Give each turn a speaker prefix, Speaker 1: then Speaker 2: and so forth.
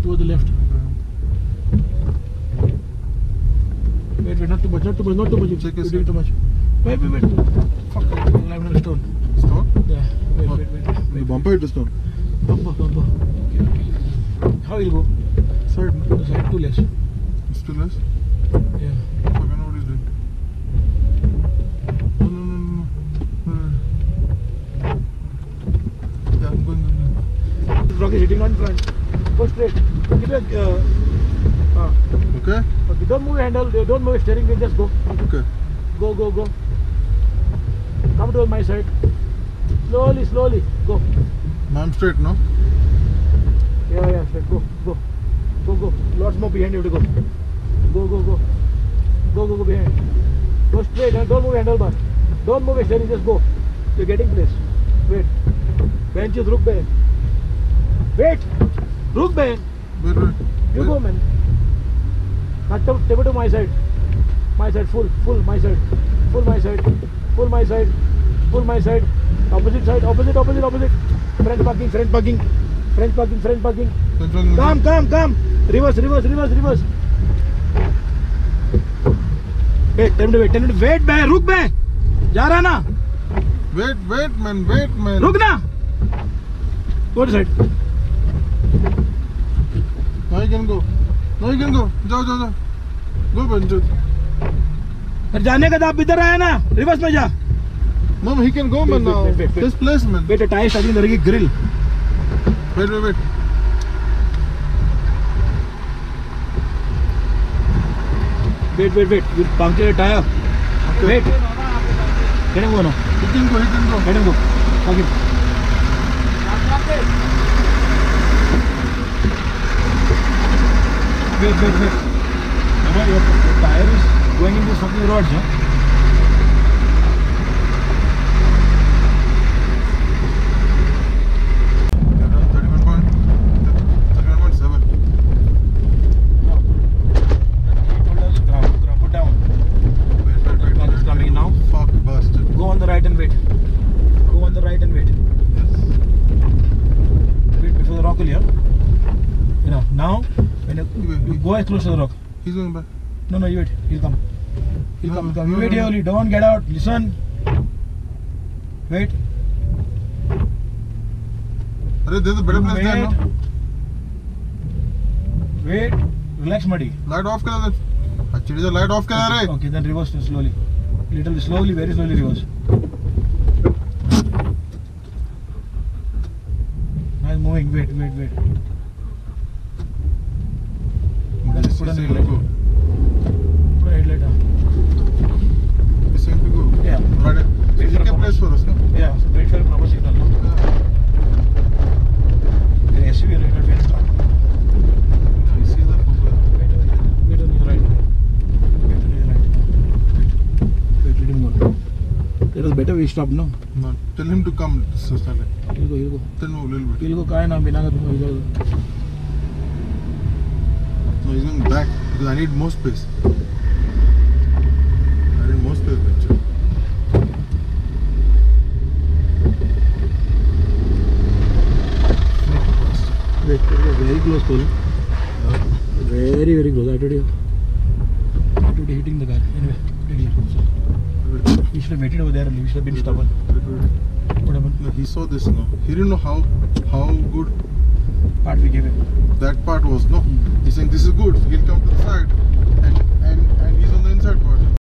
Speaker 1: Towards the left. Wait, not too much, not too much, not too much.
Speaker 2: Check
Speaker 1: You're
Speaker 2: your
Speaker 1: doing too much. Wait. Fuck, I'm on a stone.
Speaker 2: Stone?
Speaker 1: Yeah, wait.
Speaker 2: The bumper hit the stone.
Speaker 1: Bumper. Okay. How will you go?
Speaker 2: Side.
Speaker 1: The side, too less.
Speaker 2: It's too less?
Speaker 1: Yeah.
Speaker 2: Fuck, I know what he's doing. No. Yeah, I'm going.
Speaker 1: The rock is hitting on front. Go straight. Keep it.
Speaker 2: Okay?
Speaker 1: Okay, don't move your handle, don't move your steering wheel, just go.
Speaker 2: Okay.
Speaker 1: Go. Come to my side. Slowly, go.
Speaker 2: Now I'm straight, no?
Speaker 1: Yeah, straight. Go. Lots more behind you to go. Go behind. Go straight and don't move your handlebar. Don't move your steering, just go. You're getting place. Wait. Benches, ruk be. Wait. Ruk be.
Speaker 2: Wait.
Speaker 1: You go, man. Take it to my side. My side, full my side. Full my side. Opposite side, opposite. Front parking. Come. Reverse. Wait, 10 minutes. Wait, man. Ruk be. जा रहा ना?
Speaker 2: Wait, man.
Speaker 1: रुक ना. Go to side.
Speaker 2: Now you can go. जाओ. Go, Benjo.
Speaker 1: जाने का आप इधर आया ना, रिवर्स में जा.
Speaker 2: No, he can go, man. Now. This place, man.
Speaker 1: Wait, a tire starting the grill.
Speaker 2: Wait.
Speaker 1: Wait. You puncture the tire.
Speaker 2: Okay.
Speaker 1: Wait. Let him go now.
Speaker 2: He can go.
Speaker 1: Let him go. Okay. Wait. Your tire is going into fucking roads, huh?
Speaker 2: You're done 31.7.
Speaker 1: No. He told us to put down.
Speaker 2: Wait.
Speaker 1: It's coming now.
Speaker 2: Fuck, bastard.
Speaker 1: Go on the right and wait. Yes. Wait before the rock will here. Now when you go as close to the rock.
Speaker 2: He's going back.
Speaker 1: No, you wait. He'll come. You wait here only. Don't get out. Listen. Wait.
Speaker 2: There's a better place there, no?
Speaker 1: Wait. Relax, Muddy.
Speaker 2: Light off kar de. Actually, the light off kar rahe.
Speaker 1: Okay, then reverse slowly. Little slowly, very slowly reverse. Now it's moving. Wait. Put on the headlight. Put a headlight on.
Speaker 2: It's going to go.
Speaker 1: Yeah.
Speaker 2: Right. It's a place for us, no?
Speaker 1: Yeah. Wait for a proper signal, no? The SUV later will start.
Speaker 2: I see that before.
Speaker 1: Wait on your right. Wait, let him go. That was better we stopped, no?
Speaker 2: No. Tell him to come.
Speaker 1: He'll go.
Speaker 2: Then move a little bit.
Speaker 1: He'll go. Kaya na binanga tumo idhar.
Speaker 2: No, he's going back because I need more space. Venture.
Speaker 1: Wait, very close, Cole. Very close. I told you hitting the car. Anyway, we should have waited over there. We should have been stubborn. What happened?
Speaker 2: No, he saw this now. He didn't know how good
Speaker 1: Part we gave him.
Speaker 2: that part was. No, he's saying this is good. He'll come to the side, and he's on the inside part.